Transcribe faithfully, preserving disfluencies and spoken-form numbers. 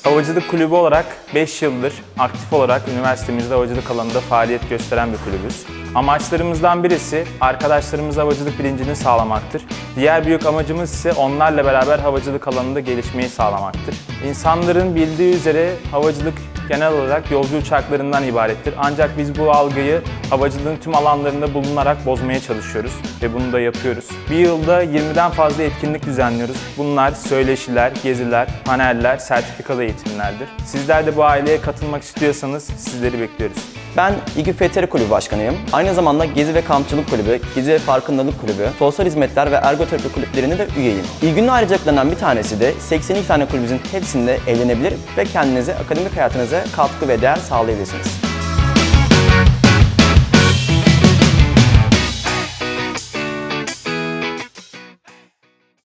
Havacılık kulübü olarak beş yıldır aktif olarak üniversitemizde havacılık alanında faaliyet gösteren bir kulübüz. Amaçlarımızdan birisi arkadaşlarımıza havacılık bilincini sağlamaktır. Diğer büyük amacımız ise onlarla beraber havacılık alanında gelişmeyi sağlamaktır. İnsanların bildiği üzere havacılık genel olarak yolcu uçaklarından ibarettir. Ancak biz bu algıyı havacılığın tüm alanlarında bulunarak bozmaya çalışıyoruz ve bunu da yapıyoruz. Bir yılda yirmiden fazla etkinlik düzenliyoruz. Bunlar söyleşiler, geziler, paneller, sertifikalı eğitimlerdir. Sizler de bu aileye katılmak istiyorsanız sizleri bekliyoruz. Ben İGÜ F T R Kulübü Başkanıyım. Aynı zamanda Gezi ve Kampçılık Kulübü, Gezi ve Farkındalık Kulübü, Sosyal Hizmetler ve Ergoterapi kulüplerine de üyeyim. İGÜ'nün ayrıcalıklarından bir tanesi de seksen iki tane kulübümüzün hepsinde eğlenebilir ve kendinize, akademik hayatınıza katkı ve değer sağlayabilirsiniz.